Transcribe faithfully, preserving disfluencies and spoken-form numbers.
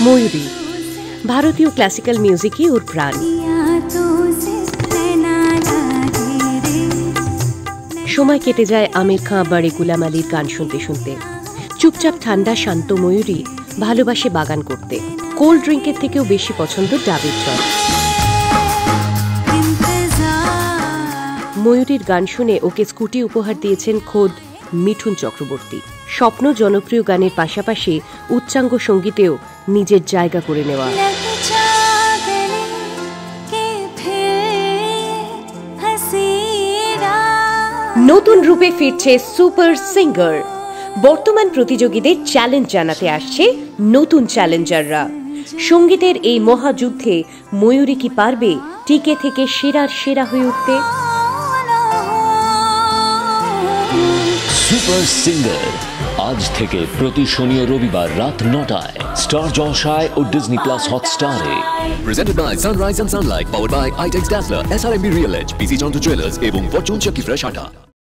ময়ূরী ভারতীয় ক্লাসিক্যাল মিউজিকই ওর প্রাণ। সময় কেটে যায় আমির খাঁ বাড়ি গুলাম আলীর গান শুনতে শুনতে। চুপচাপ ঠান্ডা শান্ত ময়ূরী ভালোবাসে বাগান করতে। কোল্ড ড্রিঙ্কের থেকেও বেশি পছন্দ ডাবের জল। ময়ূরীর গান শুনে ওকে স্কুটি উপহার দিয়েছেন খোদ মিঠুন চক্রবর্তী। স্বপ্ন জনপ্রিয় গানের পাশাপাশি উচ্চাঙ্গ সঙ্গীতেও নিজের জায়গা করে নেওয়া। নতুন রূপে ফিরছে সুপার সিঙ্গার। বর্তমান প্রতিযোগীদের চ্যালেঞ্জ জানাতে আসছে নতুন চ্যালেঞ্জাররা। সঙ্গীতের এই মহাযুদ্ধে ময়ূরী কি পারবে টিকে থেকে সেরার সেরা হয়ে উঠতে? সুপার সিঙ্গার আজ থেকে প্রতি শনি ও রবিবার রাত নটায় স্টার জলসায় ও ডিজনি প্লাস হটস্টারে। Presented by Sunrise and Sunlight, powered by i T E X Dazzler, S R M B Real Edge, P C Chandra Jewelers এবং Fortune Chucky Fresh Atta।